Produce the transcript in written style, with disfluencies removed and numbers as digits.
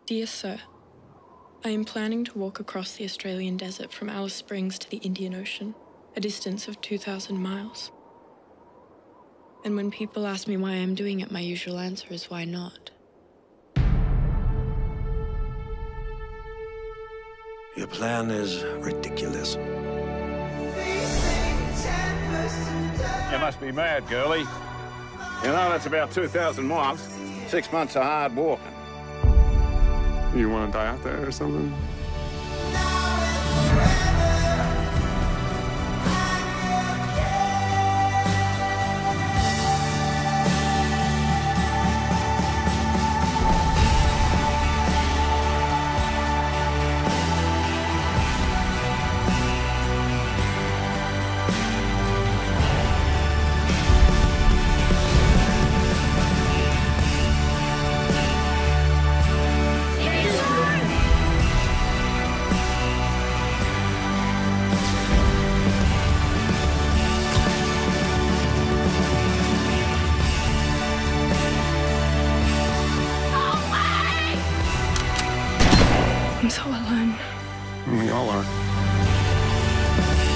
Dear Sir, I am planning to walk across the Australian desert from Alice Springs to the Indian Ocean, a distance of 2,000 miles. And when people ask me why I am doing it, my usual answer is why not? Your plan is ridiculous. You must be mad, girlie. You know, that's about 2,000 miles. 6 months of hard walking. You want to die out there or something? I'm so alone. We all are.